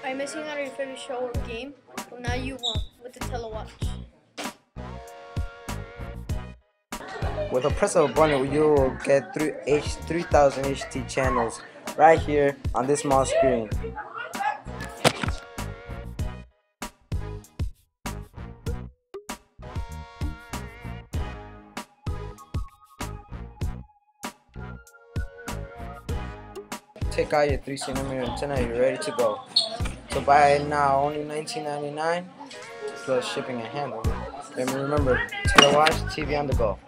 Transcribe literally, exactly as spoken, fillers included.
Are you missing out on your favorite show or game? Well, now you won't with the Telewatch. With a press of a button, you will get three thousand H D channels right here on this small screen. Take out your three centimeter antenna, you're ready to go. So buy it now, only nineteen ninety-nine plus shipping and handling. And remember, Telewatch T V on the go.